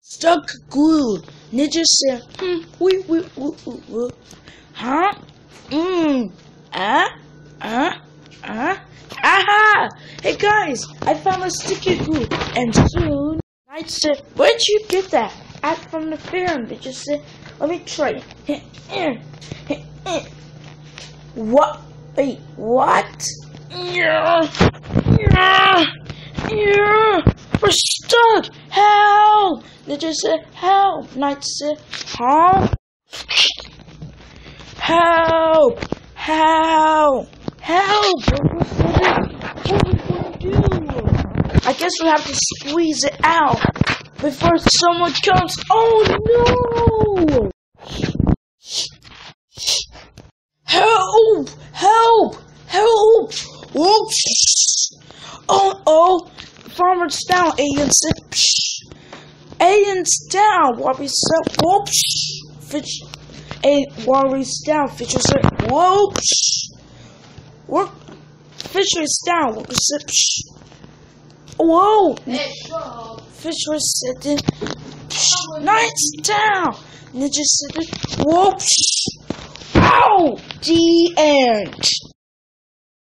Stuck glue. Ninja said, huh? Aha! Hey guys, I found a sticky glue, and soon Knight said, where'd you get that? From the fair, and they just said, let me try it. What? Wait, what? Yeah. We're stuck! Help! Ninja said, help! Knight said, huh? Help! Help! Help! What are we gonna do? I guess we have to squeeze it out before someone comes. Oh no! Help! Help! Help! Whoops! Oh! Farmer's down, aliens. Aliens down. Worries up. Whoops! Fish. Worries down. Fishes said, whoops! Fishes down. Worries said, whoa! Fishes said, Knight's down. Ninja said, whoops! Ow! The end.